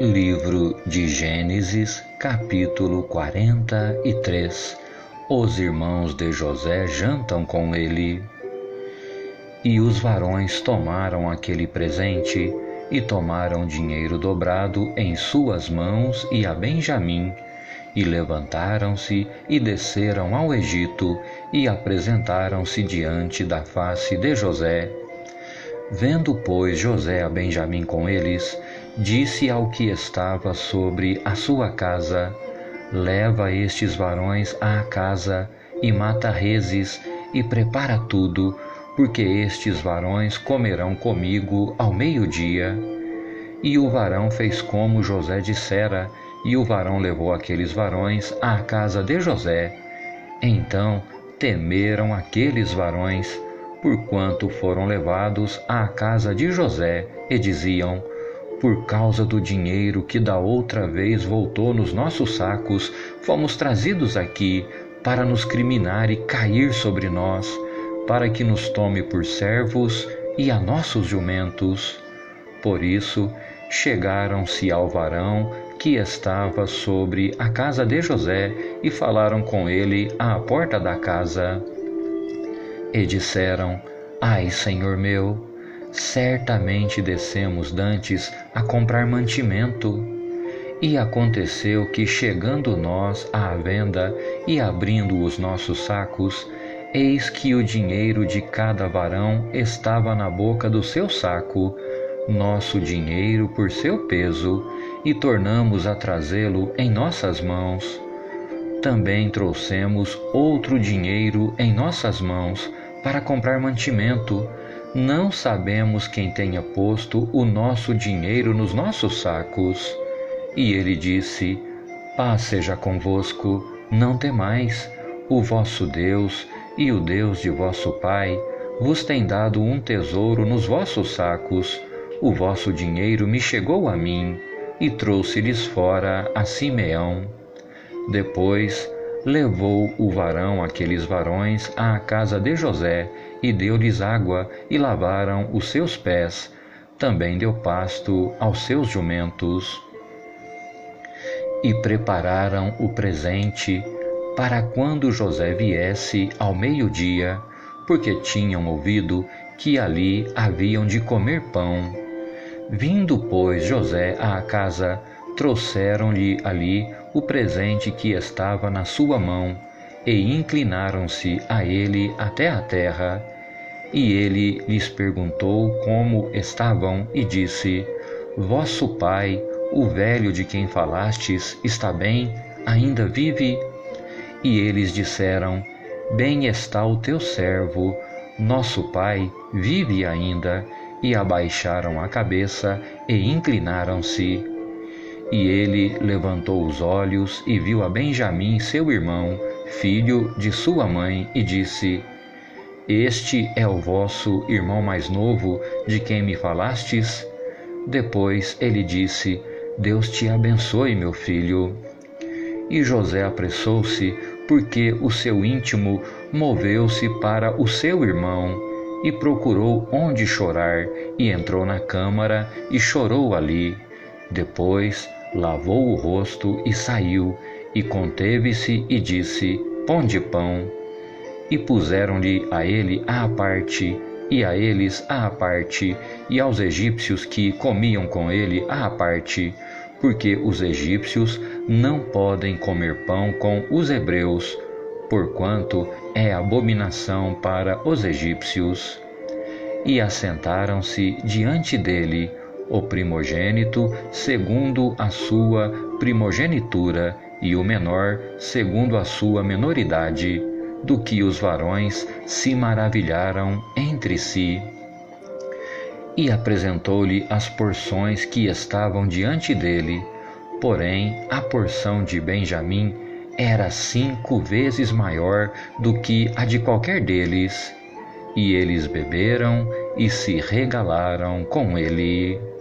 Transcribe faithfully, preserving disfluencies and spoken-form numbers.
Livro de Gênesis, capítulo quarenta e três. Os irmãos de José jantam com ele. E os varões tomaram aquele presente, e tomaram dinheiro dobrado em suas mãos e a Benjamim, e levantaram-se e desceram ao Egito, e apresentaram-se diante da face de José. Vendo, pois, José a Benjamim com eles, disse ao que estava sobre a sua casa: leva estes varões à casa, e mata reses, e prepara tudo, porque estes varões comerão comigo ao meio-dia. E o varão fez como José dissera, e o varão levou aqueles varões à casa de José. Então temeram aqueles varões, porquanto foram levados à casa de José, e diziam: por causa do dinheiro que da outra vez voltou nos nossos sacos, fomos trazidos aqui para nos criminar e cair sobre nós, para que nos tome por servos e a nossos jumentos. Por isso chegaram-se ao varão que estava sobre a casa de José e falaram com ele à porta da casa. E disseram: ai, senhor meu, certamente descemos dantes a comprar mantimento. E aconteceu que, chegando nós à venda e abrindo os nossos sacos, eis que o dinheiro de cada varão estava na boca do seu saco, nosso dinheiro por seu peso, e tornamos a trazê-lo em nossas mãos. Também trouxemos outro dinheiro em nossas mãos para comprar mantimento. Não sabemos quem tenha posto o nosso dinheiro nos nossos sacos. E ele disse: paz seja convosco, não temais. O vosso Deus e o Deus de vosso pai vos tem dado um tesouro nos vossos sacos. O vosso dinheiro me chegou a mim, e trouxe-lhes fora a Simeão. Depois levou o varão aqueles varões à casa de José, e deu-lhes água, e lavaram os seus pés. Também deu pasto aos seus jumentos. E prepararam o presente para quando José viesse ao meio-dia, porque tinham ouvido que ali haviam de comer pão. Vindo, pois, José à casa, trouxeram-lhe ali o presente que estava na sua mão, e inclinaram-se a ele até a terra. E ele lhes perguntou como estavam, e disse: vosso pai, o velho de quem falastes, está bem? Ainda vive? E eles disseram: bem está o teu servo, nosso pai vive ainda. E abaixaram a cabeça e inclinaram-se. E ele levantou os olhos e viu a Benjamim, seu irmão, filho de sua mãe, e disse: este é o vosso irmão mais novo, de quem me falastes? Depois ele disse: Deus te abençoe, meu filho. E José apressou-se, porque o seu íntimo moveu-se para o seu irmão, e procurou onde chorar, e entrou na câmara e chorou ali. Depois lavou o rosto e saiu, e conteve-se e disse: ponde pão. E puseram-lhe a ele à parte, e a eles à parte, e aos egípcios que comiam com ele à parte, porque os egípcios não podem comer pão com os hebreus, porquanto é abominação para os egípcios. E assentaram-se diante dele o primogênito segundo a sua primogenitura, e o menor segundo a sua menoridade, do que os varões se maravilharam entre si. E apresentou-lhe as porções que estavam diante dele, porém a porção de Benjamim era cinco vezes maior do que a de qualquer deles. E eles beberam e se regalaram com ele.